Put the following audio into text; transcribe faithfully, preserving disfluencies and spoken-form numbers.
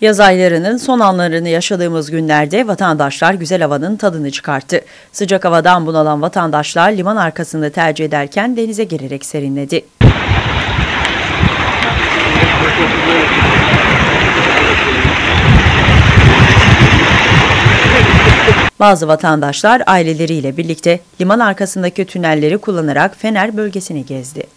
Yaz aylarının son anlarını yaşadığımız günlerde vatandaşlar güzel havanın tadını çıkarttı. Sıcak havadan bunalan vatandaşlar liman arkasını tercih ederken denize girerek serinledi. Bazı vatandaşlar aileleriyle birlikte liman arkasındaki tünelleri kullanarak Fener bölgesini gezdi.